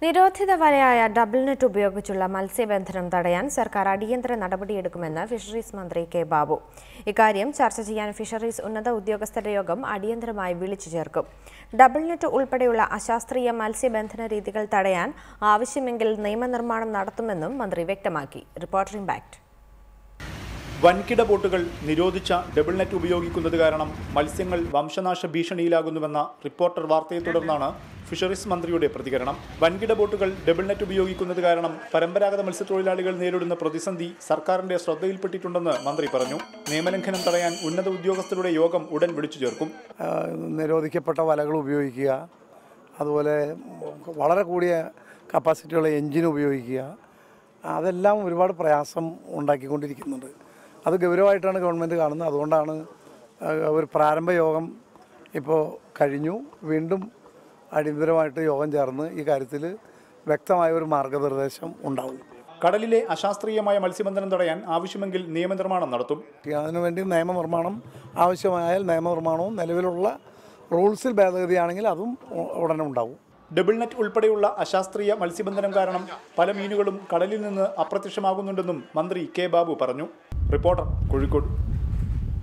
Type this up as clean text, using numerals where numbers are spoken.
നിരോധിത വലയായ double net ഉപയോഗിച്ചുള്ള മത്സ്യബന്ധനം തടയാൻ സർക്കാർ അടിയന്തര നടപടിയെടുക്കുമെന്ന് ഫിഷറീസ് മന്ത്രി കെ ബാബു. ഇക്കാര്യം ചർച്ച ചെയ്യാൻ ഫിഷറീസ് ഉന്നത ഉദ്യോഗസ്ഥരുടെ യോഗം അടിയന്തരമായി വിളിച്ചു ചേർക്കും. ഡബിൾ നെറ്റ് ഉൾപ്പെടെയുള്ള അശാസ്ത്രീയ മത്സ്യബന്ധന രീതികൾ തടയാൻ ആവശ്യമെങ്കിൽ നിയമനിർമ്മാണം നടത്തുമെന്നും മന്ത്രി വ്യക്തമാക്കി. Reporter impact. വൻകിട ബോട്ടുകൾ നിരോധിച്ച ഡബിൾ നെറ്റ് ഉപയോഗിക്കുന്നത് കാരണം മത്സ്യങ്ങൾ വംശനാശ ഭീഷണിയിലാകുന്നുവെന്ന റിപ്പോർട്ടർ വാർത്തയെ തുടർന്നാണ് ഫിഷറീസ് മന്ത്രിയുടെ പ്രതികരണം. വൻകിട ബോട്ടുകൾ ഡബിൾ നെറ്റ് ഉപയോഗിക്കുന്നത് കാരണം പരമ്പരാഗത മത്സ്യത്തൊഴിലാളികൾ നേരിടുന്ന പ്രതിസന്ധി സർക്കാരിന്റെ ശ്രദ്ധയിൽപ്പെട്ടിട്ടുണ്ടെന്ന് മന്ത്രി പറഞ്ഞു. നിയമലംഘനം തടയാൻ ഉന്നത ഉദ്യോഗസ്ഥരുടെ യോഗം ഉടൻ വിളിച്ചു ചേർക്കും. നിരോധിക്കപ്പെട്ട വലകൾ ഉപയോഗിക്കുക, അതുപോലെ വളരെ കൂടിയ കപ്പാസിറ്റിയുള്ള എഞ്ചിൻ ഉപയോഗിക്കുക, അതെല്ലാം ഒരുപാട് പ്രയാസം ഉണ്ടാക്കിക്കൊണ്ടിരിക്കുന്നുണ്ട്. അത് ഗൗരവമായിട്ടാണ് ഗവൺമെൻറ് കാണുന്നത്. അതുകൊണ്ടാണ് ഒരു പ്രാരംഭ യോഗം ഇപ്പോൾ കഴിഞ്ഞു. വീണ്ടും അടിയന്തരമായിട്ട് യോഗം ചേർന്ന് ഈ കാര്യത്തിൽ വ്യക്തമായ ഒരു മാർഗനിർദ്ദേശം ഉണ്ടാവും. കടലിലെ അശാസ്ത്രീയമായ മത്സ്യബന്ധനം തടയാൻ ആവശ്യമെങ്കിൽ നിയമനിർമ്മാണം നടത്തും. അതിനുവേണ്ടി നിയമനിർമ്മാണം ആവശ്യമായാൽ നിയമനിർമ്മാണവും നിലവിലുള്ള റൂൾസിൽ ഭേദഗതിയാണെങ്കിൽ അതും ഉടനെ ഉണ്ടാവും. ഡബിൾ നെറ്റ് ഉൾപ്പെടെയുള്ള അശാസ്ത്രീയ മത്സ്യബന്ധനം കാരണം പല മീനുകളും കടലിൽ നിന്ന് അപ്രത്യക്ഷമാകുന്നുണ്ടെന്നും മന്ത്രി കെ ബാബു പറഞ്ഞു. റിപ്പോർട്ടർ, കോഴിക്കോട്.